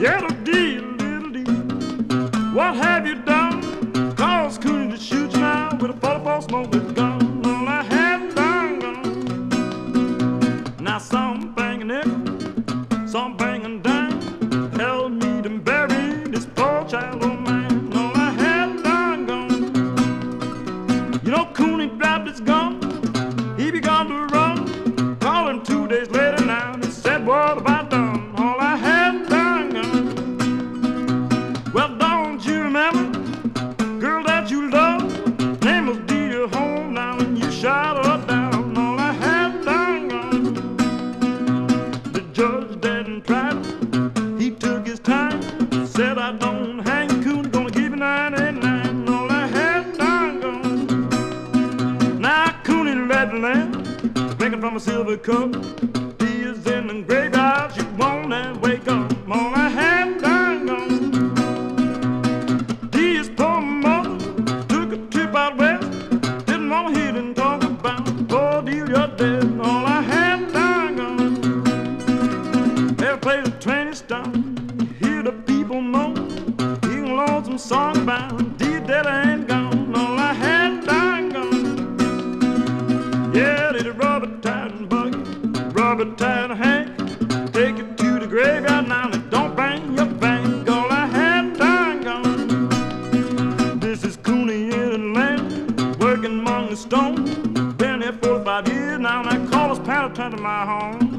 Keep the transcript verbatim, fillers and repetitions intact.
Yellow D, little D, what have you done? Cause Cooney to shoot you now with a forty-four smoke with a gun. All I have done, gone. Now some banging nickel, some banging dime, held me to bury this poor child of mine. All I have done, gone. You know Cooney dropped his gun, he begun to run, calling two days later now and said, what have I done? All I have done, gone. Well, don't you remember, girl that you love, name was Delia Holmes now and you shot her down. All I have done, gone. The judge didn't try to, he took his time, said I don't hang Cooney, gonna give you ninety-nine. All I have done, gone. Now Cooney led the land, drinking from a silver cup. He is in the graveyard, she won't and wake up. All I have done, gone. His poor mother took a trip out west, didn't want to hear them talk about poor Delia dead. All I have done, gone. They'll play the twenty stomp, hear the people moan, hear a lonesome song about Delia dead and gone. All I have done, gone. Yeah, they rubber tied and buggy, rubber tied and hang, take it to the graveyard now and don't bang your bank. All I have done, gone. This is Cooney in Atlanta, working among the stones. Been here forty-five years now, and I call us Panther to my home.